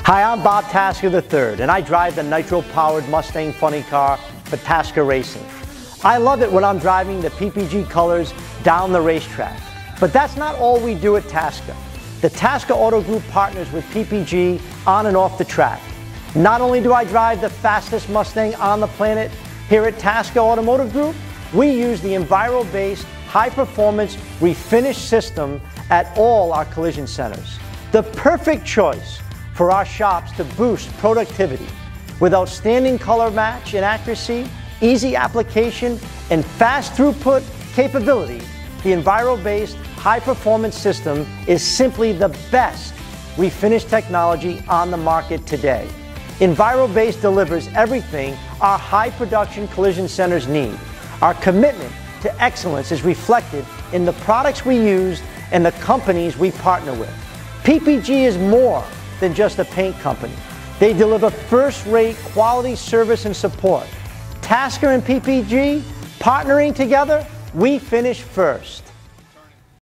Hi, I'm Bob Tasca III, and I drive the nitro-powered Mustang funny car for Tasca Racing. I love it when I'm driving the PPG colors down the racetrack. But that's not all we do at Tasca. The Tasca Auto Group partners with PPG on and off the track. Not only do I drive the fastest Mustang on the planet, here at Tasca Automotive Group, we use the Enviro-based high-performance refinish system at all our collision centers. The perfect choice for our shops to boost productivity. With outstanding color match and accuracy, easy application, and fast throughput capability, the Enviro-based high-performance system is simply the best refinish technology on the market today. Enviro-based delivers everything our high-production collision centers need. Our commitment to excellence is reflected in the products we use and the companies we partner with. PPG is more than just a paint company. They deliver first-rate quality service and support. Tasca and PPG, partnering together, we finish first.